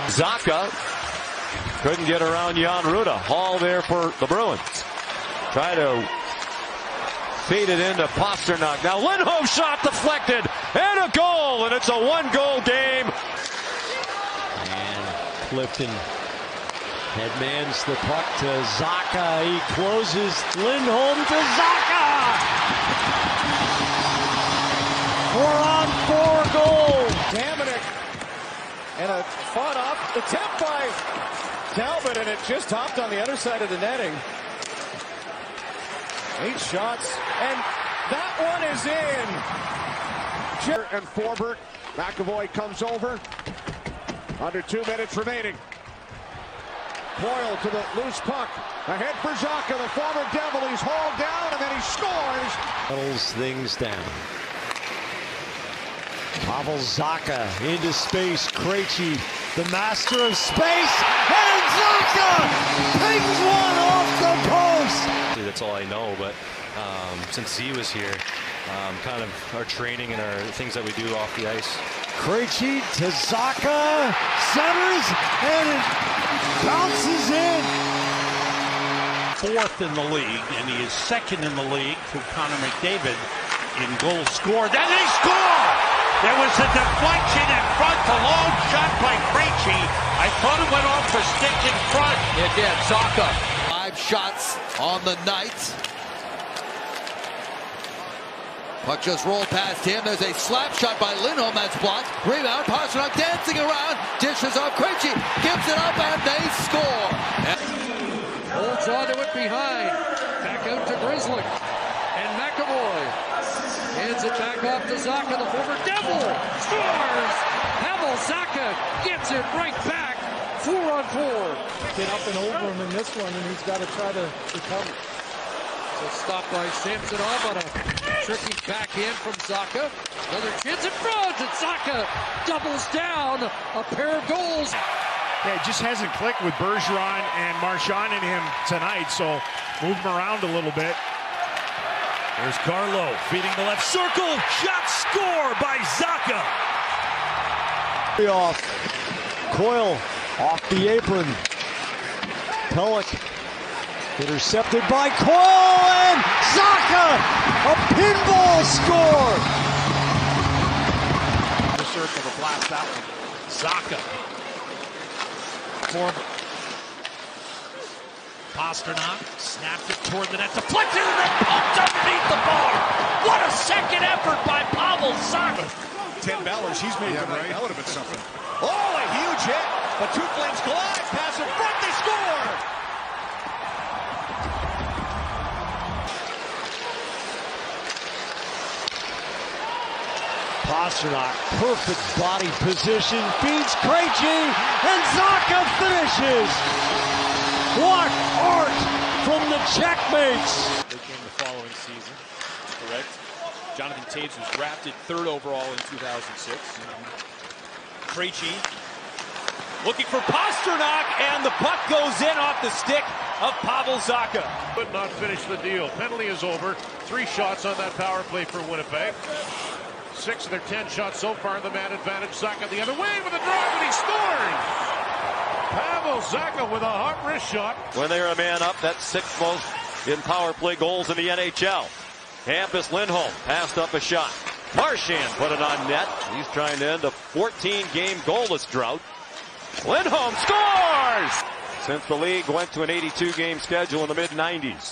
Zacha couldn't get around Jan Rutta. Hall there for the Bruins. Try to feed it into Pastrnak. Now Lindholm shot deflected and a goal, and it's a one-goal game. And Clifton headmans the puck to Zacha. He closes. Lindholm to Zacha. 4-on-4 goal. Hamonic and a fought off attempt by Talbot, and it just hopped on the other side of the netting. 8 shots, and that one is in. And Forbert, McAvoy comes over. Under 2 minutes remaining. Coyle to the loose puck. Ahead for Zacha, the former Devil. He's hauled down, and then he scores. Settles things down. Pavel Zacha into space. Krejci, the master of space, and Zacha pings one off the post. That's all I know, but since Z was here, kind of our training and our things that we do off the ice. Krejci to Zacha, centers, and it bounces in. 4th in the league, and he is 2nd in the league to Connor McDavid in goals scored. And they score! There was a deflection in front, a long shot by Krejci. I thought it went off the stick in front. It did. Zacha, 5 shots on the night. Puck just rolled past him. There's a slap shot by Lindholm that's blocked. Rebound, Pastrnak dancing around. Dishes off Krejci. Gives it up and they score. Holds on to it behind. Back out to Grizzly. And McAvoy hands it back off to Zacha, the former Devil. Scores! Pavel Zacha gets it right back. 4-on-4. Get up and over him in this one, and he's got to try to recover. So stopped by Samsonov on a tricky backhand from Zacha. Another chance in front, and Zacha doubles down. A pair of goals. Yeah, it just hasn't clicked with Bergeron and Marchand in him tonight, so move him around a little bit. There's Carlo feeding the left circle. Shot score by Zacha. Off. Coyle off the apron. Pellick intercepted by Coyle, and Zacha, a pinball score. The circle to blast that one. Zacha. For Pastrnak snapped it toward the net, deflected, and then pumped underneath the bar. What a second effort by Pavel Zacha. $10, he's made it right. That would have been something. Oh, a huge hit. But two Flames collide. Pass in front. They score. Pastrnak, perfect body position, feeds Krejci, and Zacha finishes. What art from the checkmates. They came the following season, correct? Jonathan Toews was drafted 3rd overall in 2006. Krejci looking for Pastrnak, and the puck goes in off the stick of Pavel Zacha. Could not finish the deal. Penalty is over. 3 shots on that power play for Winnipeg. 6 of their 10 shots so far, the man advantage. Zacha the other way with a drive, and he scores! Pavel Zacha with a hot wrist shot. When they were a man up, that's 6th most in power play goals in the NHL. Hampus Lindholm passed up a shot. Marchand put it on net. He's trying to end a 14-game goalless drought. Lindholm scores! Since the league went to an 82-game schedule in the mid-90s.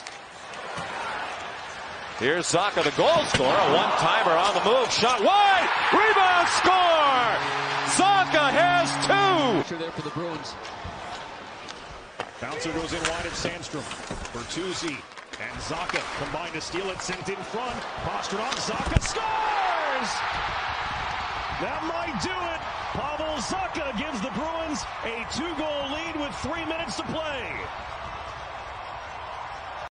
Here's Zacha, the goal scorer, a one-timer on the move, shot wide, rebound, score! Zacha has 2! There for the Bruins. Bouncer goes in wide of Sandstrom. Bertuzzi and Zacha combine to steal it, sent in front. Pastrnak, Zacha scores! That might do it. Pavel Zacha gives the Bruins a 2-goal lead with 3 minutes to play.